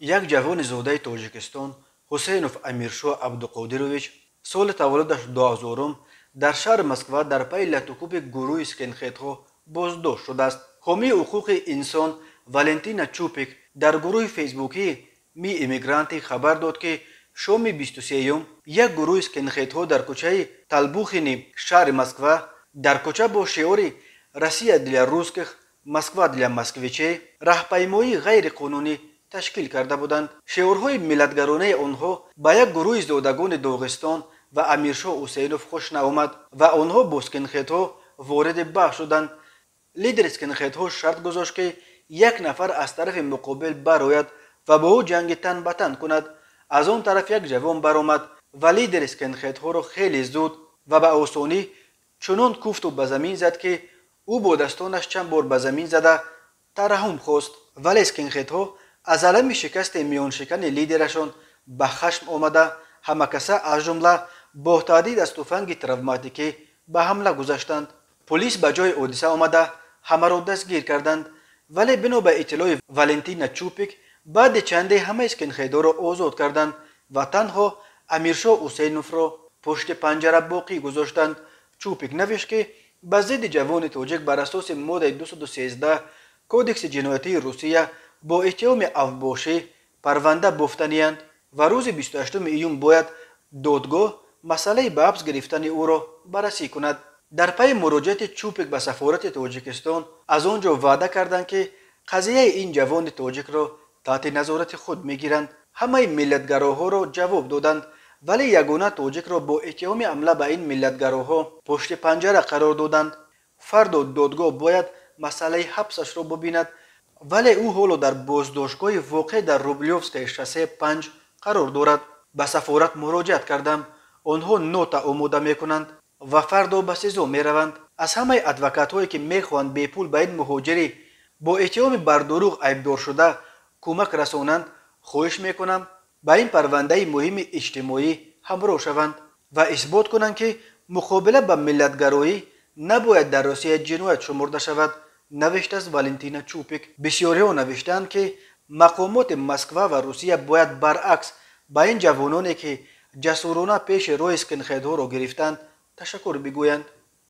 یک جوان زوده تاجیکستان حسینов Амиршох Абдукодирович سال تولدش 2000 در شهر مسکو در پی لطукӯб گروه скинхедҳоро بازداشت شده است. حامی حقوق انسان والنتینا چوپیک در گروه فیسبوکی می مigranты خبر داد که شام 23 یک گروه скинхедҳо در کوچه Толбухини شهر مسکو در کوچه با شعار روسیه для русских Москва для москвичей راهپیمایی غیر قانونی تشکیل کرده بودند. شعارهای ملتگرانه آنها به یک گروه زادگان داغستان و امیرشاه حسینов خوش نآمد و آنها با скинхедҳо وارد بحث شدند. لیدر скинхедҳо شرط گذاشت که یک نفر از طرف مقابل برآید و با او جنگ تن به تن کند. از آن طرف یک جوان برآمد و لیدر скинхедҳо را خیلی زود و به آسانی چنان کوفت و به زمین زد که او با دستانش چند بار به زمین زده ترحم خواست. ولی скинхедҳо از علم شکست میان شکن لیدرشان به خشم آمده همه کسا از جمله با تهدید از تفنگ تروماتیکی به حمله گذاشتند. پلیس به جای حادثه آمده همه را دستگیر کردند. ولی بنا به اطلاع والنتینا چوپیک بعد چندی همه скинхедҳо را آزاد کردند و تنها امیرشاه حسینov را پشت پنجره باقی گذاشتند. چوپیک نوشت که به ضد جوان تاجیک بر اساس ماده 213 کودکس جنایتی روسیه با اتهام افباشی پرونده بافتنی‌اند و روز 28 ایون باید دادگاه مسئله به حبس گرفتن او را بررسی کند. در پی مراجعت چوپیک به سفارت تاجیکستان از آنجا وعده کردند که قضیه این جوان تاجیک را تحت نظارت خود میگیرند. همه ملتگراها را جواب دادند ولی یگانه تاجیک را با اتهام حمله به این ملتگراها پشت پنجره قرار دادند. فردا دادگاه باید مسئله حبسش را ببیند ولی او حالا در بازداشتگاه واقع در روبلیوفسکای شاسی 5 قرار دارد. به سفارت مراجعت کردم. آنها نوت آماده میکنند و فردا به سزا میروند. از همه ادوکات‌هایی که میخواهند به پول به این مهاجری با اتهام بر دروغ عیبدار شده کمک رسانند خواهش میکنم به این پرونده مهم اجتماعی همراه شوند و اثبات کنند که مقابله به ملتگرایی نباید در روسیه جنایت شمرده شود. نوشته از والنتینا چوپیک. بسیاری ها نوشتند که مقامات مسکو و روسیه باید برعکس به این جوانانی که جسورانه پیش روی скинхедҳоро گرفتند تشکر بگویند.